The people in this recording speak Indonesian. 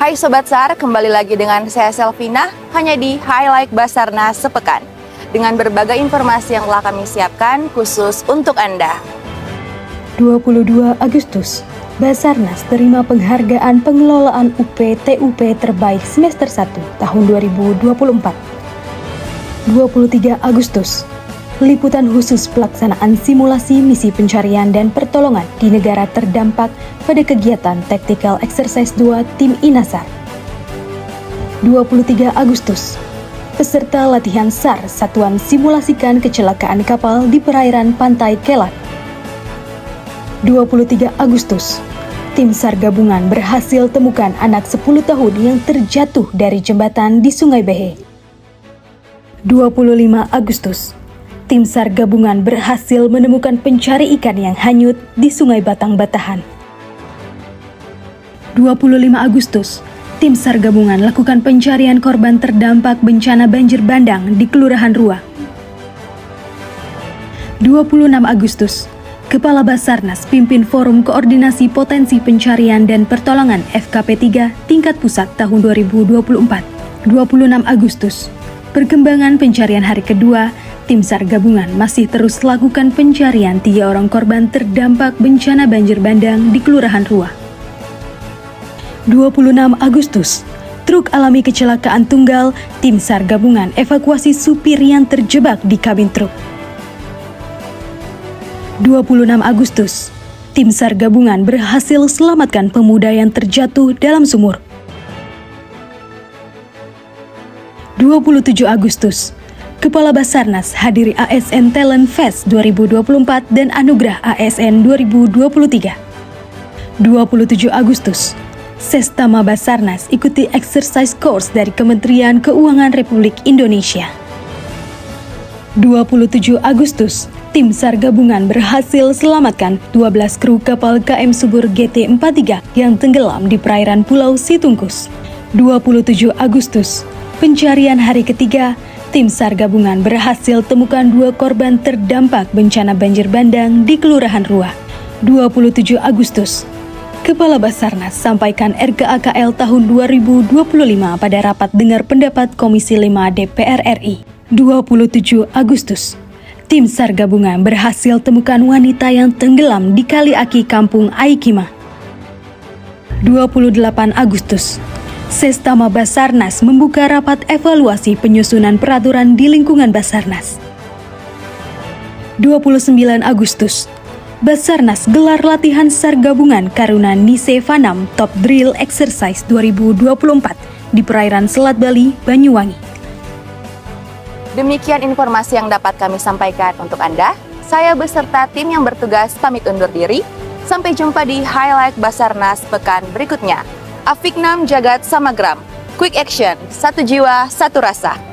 Hai Sobat SAR, kembali lagi dengan saya Selvina, hanya di Highlight Basarnas Sepekan. Dengan berbagai informasi yang telah kami siapkan khusus untuk Anda. 22 Agustus, Basarnas terima penghargaan pengelolaan UP-TUP terbaik semester 1 tahun 2024. 23 Agustus, liputan khusus pelaksanaan simulasi misi pencarian dan pertolongan di negara terdampak pada kegiatan Tactical Exercise 2 Tim INASAR. 23 Agustus, peserta latihan SAR Satuan Simulasikan Kecelakaan Kapal di perairan Pantai Kelat. 23 Agustus, tim SAR gabungan berhasil temukan anak 10 tahun yang terjatuh dari jembatan di Sungai Behe. 25 Agustus, tim SAR gabungan berhasil menemukan pencari ikan yang hanyut di Sungai Batang Batahan. 25 Agustus, tim SAR gabungan lakukan pencarian korban terdampak bencana banjir bandang di Kelurahan Rua. 26 Agustus, Kepala Basarnas pimpin Forum Koordinasi Potensi Pencarian dan Pertolongan FKP 3 tingkat pusat tahun 2024. 26 Agustus, perkembangan pencarian hari kedua, tim SAR gabungan masih terus lakukan pencarian 3 orang korban terdampak bencana banjir bandang di Kelurahan Rua. 26 Agustus, truk alami kecelakaan tunggal, tim SAR gabungan evakuasi supir yang terjebak di kabin truk. 26 Agustus, tim SAR gabungan berhasil selamatkan pemuda yang terjatuh dalam sumur. 27 Agustus, Kepala Basarnas hadiri ASN Talent Fest 2024 dan Anugerah ASN 2023. 27 Agustus, Sestama Basarnas ikuti exercise course dari Kementerian Keuangan Republik Indonesia. 27 Agustus, tim SAR gabungan berhasil selamatkan 12 kru kapal KM Subur GT43 yang tenggelam di perairan Pulau Situngkus. 27 Agustus, pencarian hari ketiga, tim SAR gabungan berhasil temukan 2 korban terdampak bencana banjir bandang di Kelurahan Rua. 27 Agustus, Kepala Basarnas sampaikan RKAKL tahun 2025 pada rapat dengar pendapat Komisi 5 DPR RI. 27 Agustus, tim SAR gabungan berhasil temukan wanita yang tenggelam di Kali Aki Kampung Aikima. 28 Agustus, Sestama Basarnas membuka rapat evaluasi penyusunan peraturan di lingkungan Basarnas. 29 Agustus, Basarnas gelar latihan SAR gabungan Karuna Nise Vanam Top Drill Exercise 2024 di perairan Selat Bali, Banyuwangi. Demikian informasi yang dapat kami sampaikan untuk Anda. Saya beserta tim yang bertugas pamit undur diri. Sampai jumpa di Highlight Basarnas pekan berikutnya. Afiknam Jagat Samagram, Quick Action, satu jiwa, satu rasa.